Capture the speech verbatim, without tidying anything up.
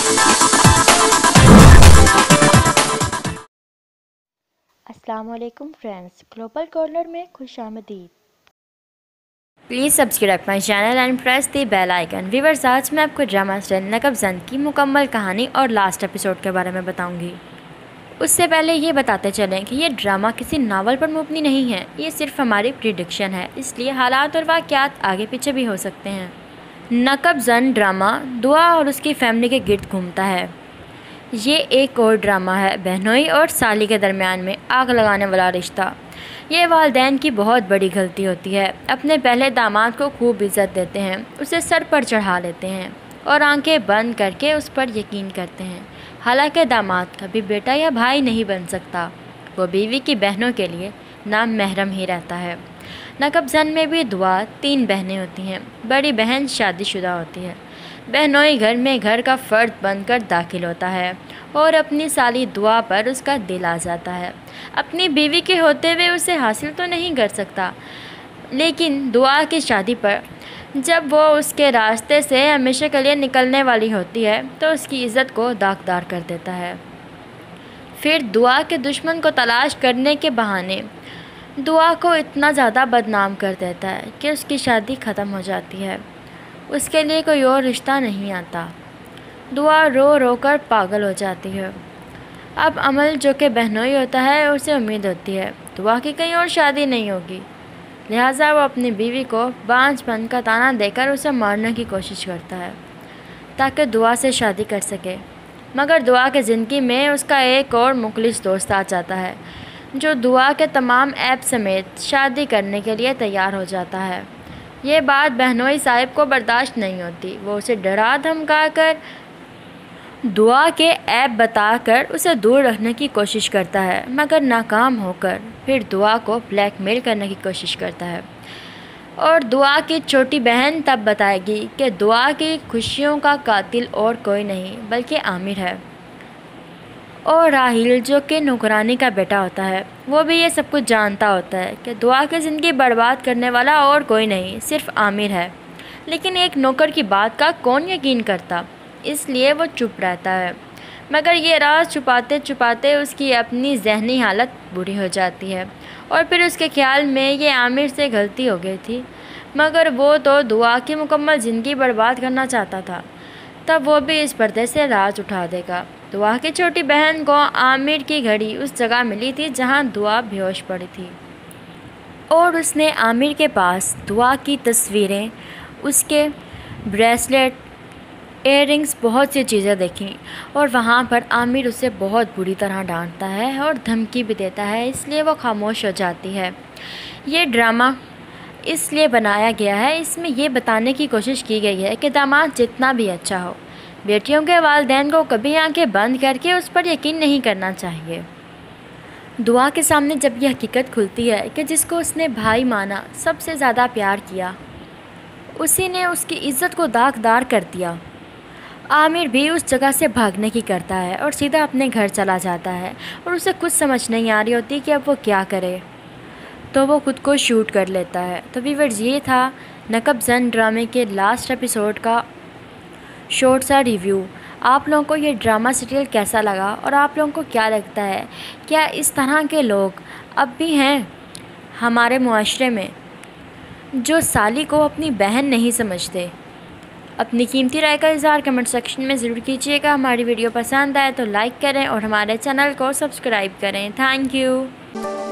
अस्सलाम वालेकुम friends, global corner में खुश आमदीद। Please subscribe my channel and press the bell icon. Viewers, आज मैं आपको ड्रामा स्टाइल नकब ज़न की मुकम्मल कहानी और लास्ट एपिसोड के बारे में बताऊंगी। उससे पहले ये बताते चलें कि ये ड्रामा किसी नावल पर मबनी नहीं है, ये सिर्फ हमारी प्रिडिक्शन है, इसलिए हालात और वाक़यात आगे पीछे भी हो सकते हैं। नकब ज़न ड्रामा दुआ और उसकी फैमिली के गिर्द घूमता है। ये एक और ड्रामा है बहनोई और साली के दरमियान में आग लगाने वाला रिश्ता। ये वालिदैन की बहुत बड़ी गलती होती है, अपने पहले दामाद को खूब इज़्ज़त देते हैं, उसे सर पर चढ़ा लेते हैं और आंखें बंद करके उस पर यकीन करते हैं। हालांकि दामाद कभी बेटा या भाई नहीं बन सकता, वो बीवी की बहनों के लिए नाम महरम ही रहता है। नकब ज़न में भी दुआ तीन बहनें होती हैं। बड़ी बहन शादीशुदा होती है। बहनोई घर में घर का फ़र्द बनकर दाखिल होता है और अपनी साली दुआ पर उसका दिल आ जाता है। अपनी बीवी के होते हुए उसे हासिल तो नहीं कर सकता, लेकिन दुआ की शादी पर जब वो उसके रास्ते से हमेशा के लिए निकलने वाली होती है तो उसकी इज़्ज़त को दागदार कर देता है। फिर दुआ के दुश्मन को तलाश करने के बहाने दुआ को इतना ज़्यादा बदनाम कर देता है कि उसकी शादी ख़त्म हो जाती है। उसके लिए कोई और रिश्ता नहीं आता। दुआ रो रो कर पागल हो जाती है। अब अमल, जो कि बहनोई होता है, उसे उम्मीद होती है दुआ की कहीं और शादी नहीं होगी, लिहाजा वो अपनी बीवी को बांझपन का ताना देकर उसे मारने की कोशिश करता है ताकि दुआ से शादी कर सके। मगर दुआ के ज़िंदगी में उसका एक और मुखलिस दोस्त आ जाता है जो दुआ के तमाम ऐब समेत शादी करने के लिए तैयार हो जाता है। ये बात बहनोई साहिब को बर्दाश्त नहीं होती। वो उसे डरा धमका कर दुआ के ऐब बताकर उसे दूर रखने की कोशिश करता है, मगर नाकाम होकर फिर दुआ को ब्लैकमेल करने की कोशिश करता है। और दुआ की छोटी बहन तब बताएगी कि दुआ की खुशियों का कातिल और कोई नहीं बल्कि आमिर है। और राहिल, जो कि नौकरानी का बेटा होता है, वो भी ये सब कुछ जानता होता है कि दुआ की ज़िंदगी बर्बाद करने वाला और कोई नहीं सिर्फ आमिर है। लेकिन एक नौकर की बात का कौन यकीन करता, इसलिए वो चुप रहता है। मगर ये राज छुपाते छुपाते उसकी अपनी जहनी हालत बुरी हो जाती है और फिर उसके ख्याल में ये आमिर से गलती हो गई थी, मगर वो तो दुआ की मुकम्मल ज़िंदगी बर्बाद करना चाहता था। तब वो भी इस पर्दे से राज उठा देगा। दुआ की छोटी बहन को आमिर की घड़ी उस जगह मिली थी जहाँ दुआ बेहोश पड़ी थी और उसने आमिर के पास दुआ की तस्वीरें, उसके ब्रेसलेट, इयररिंग्स, बहुत सी चीज़ें देखीं और वहाँ पर आमिर उसे बहुत बुरी तरह डांटता है और धमकी भी देता है, इसलिए वो खामोश हो जाती है। ये ड्रामा इसलिए बनाया गया है, इसमें ये बताने की कोशिश की गई है कि दामाद जितना भी अच्छा हो, बेटियों के वालिदैन को कभी आंखें बंद करके उस पर यकीन नहीं करना चाहिए। दुआ के सामने जब यह हकीकत खुलती है कि जिसको उसने भाई माना, सबसे ज़्यादा प्यार किया, उसी ने उसकी इज़्ज़त को दागदार कर दिया। आमिर भी उस जगह से भागने की करता है और सीधा अपने घर चला जाता है और उसे कुछ समझ नहीं आ रही होती कि अब वो क्या करे, तो वो खुद को शूट कर लेता है। तो व्यूअर्स, ये था नकब ज़न ड्रामे के लास्ट एपिसोड का शॉर्ट सा रिव्यू। आप लोगों को ये ड्रामा सीरियल कैसा लगा और आप लोगों को क्या लगता है, क्या इस तरह के लोग अब भी हैं हमारे मुआशरे में जो साली को अपनी बहन नहीं समझते? अपनी कीमती राय का इज़हार कमेंट सेक्शन में ज़रूर कीजिएगा। हमारी वीडियो पसंद आए तो लाइक करें और हमारे चैनल को सब्सक्राइब करें। Thank you.